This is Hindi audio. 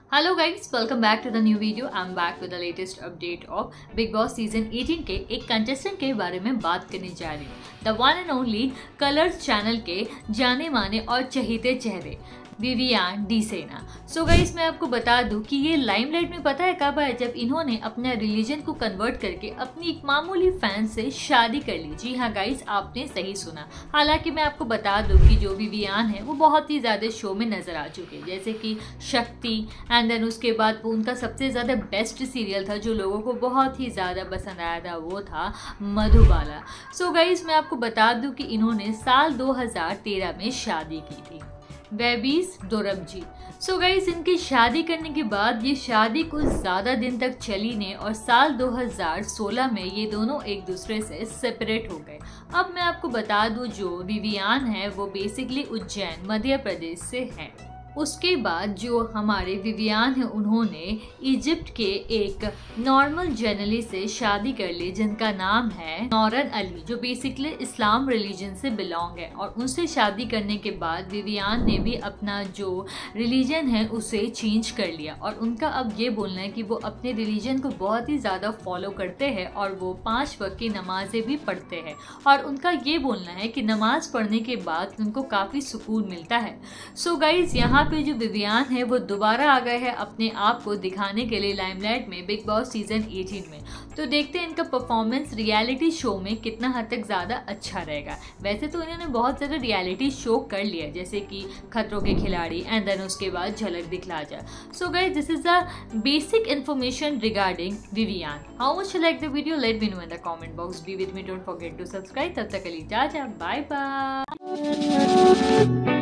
Hello guys, welcome back to the new video. I am back with the latest update of Bigg Boss season 18 के एक कंटेस्टेंट के बारे में बात करने जा रही हूँ। The one and only Colors channel के जाने माने और चहेते चेहरे विवियान डिसेना। सो गाइस, मैं आपको बता दूं कि ये लाइमलाइट में पता है कब आया, जब इन्होंने अपना रिलीजन को कन्वर्ट करके अपनी एक मामूली फैन से शादी कर ली। जी हाँ गाइस, आपने सही सुना। हालांकि मैं आपको बता दूं कि जो विवियान है वो बहुत ही ज़्यादा शो में नजर आ चुके हैं, जैसे कि शक्ति, एंड देन उसके बाद वो उनका सबसे ज़्यादा बेस्ट सीरियल था जो लोगों को बहुत ही ज़्यादा पसंद आया था, वो था मधुबाला। सो गाइस, मैं आपको बता दूं कि इन्होंने साल 2013 में शादी की थी बेबीज दोरबजी। सो गाइस, इनकी शादी करने के बाद ये शादी कुछ ज़्यादा दिन तक चली नहीं और साल 2016 में ये दोनों एक दूसरे से सेपरेट हो गए। अब मैं आपको बता दूं, जो विवियान है वो बेसिकली उज्जैन मध्य प्रदेश से है। उसके बाद जो हमारे विवियान है उन्होंने इजिप्ट के एक नॉर्मल जर्नलिस्ट से शादी कर ली जिनका नाम है नौरन अली, जो बेसिकली इस्लाम रिलीजन से बिलोंग है। और उनसे शादी करने के बाद विवियान ने भी अपना जो रिलीजन है उसे चेंज कर लिया और उनका अब ये बोलना है कि वो अपने रिलीजन को बहुत ही ज़्यादा फॉलो करते हैं और वो 5 वक्त की नमाजें भी पढ़ते हैं। और उनका ये बोलना है कि नमाज पढ़ने के बाद उनको काफ़ी सुकून मिलता है। सो गाइज, यहाँ पे जो विवियान है वो दोबारा आ गए हैं अपने आप को दिखाने के लिए लाइमलाइट में बिग बॉस सीजन 18 में। तो देखते हैं इनका परफॉर्मेंस रियलिटी शो में कितना हद तक ज़्यादा अच्छा रहेगा। वैसे तो इन्होंने बहुत ज़्यादा रियलिटी शो कर लिया, जैसे कि खतरों के खिलाड़ी, एंड देन उसके बाद Jhalak Dikhla Jaa. So guys, this is the basic information regarding Vivian. How much you like the video, let me know in the comment box. Be with me, don't forget to subscribe. तब तक के लिए जा बाय बाय।